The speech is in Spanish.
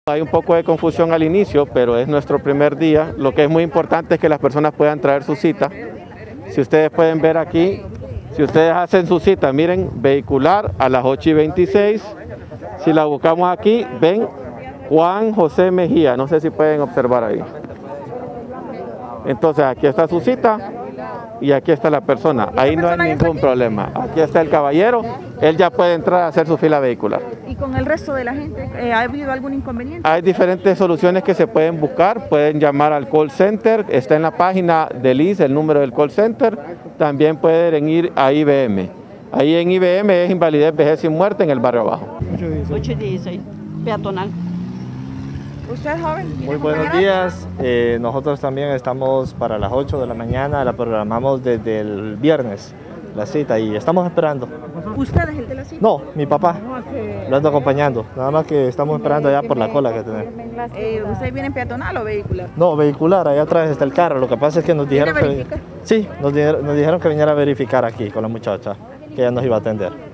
Hay un poco de confusión al inicio, pero es nuestro primer día. Lo que es muy importante es que las personas puedan traer su cita. Si ustedes pueden ver aquí, si ustedes hacen su cita, miren, vehicular a las 8:26. Si la buscamos aquí, ven Juan José Mejía, no sé si pueden observar ahí. Entonces aquí está su cita y aquí está la persona. Ahí no hay ningún problema. Aquí está el caballero, él ya puede entrar a hacer su fila vehicular. ¿Y con el resto de la gente ha habido algún inconveniente? Hay diferentes soluciones que se pueden buscar, pueden llamar al call center, está en la página del IS el número del call center, también pueden ir a IBM. Ahí en IBM es invalidez, vejez y muerte en el barrio abajo. 8:16, peatonal. ¿Usted es joven? Muy buenos días, nosotros también estamos para las 8 de la mañana, la programamos desde el viernes, la cita, y estamos esperando. ¿Usted es el de la cita? No, mi papá, lo ando acompañando, nada más que estamos esperando allá por la cola que tenemos. ¿Usted viene en peatonal o vehicular? No, vehicular, allá atrás está el carro, lo que pasa es que nos dijeron ¿Viene a verificar? Sí, nos dijeron que viniera a verificar aquí con la muchacha, que ella nos iba a atender.